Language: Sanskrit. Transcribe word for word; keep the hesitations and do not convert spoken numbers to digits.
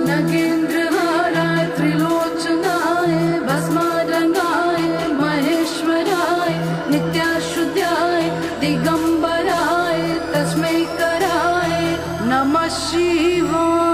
नगेन्द्रहाराय त्रिलोचनाय भस्मारंगाय महेश्वराय नित्याशुद्धाय दिगंबराय तस्मै कराय नमः शिवाय।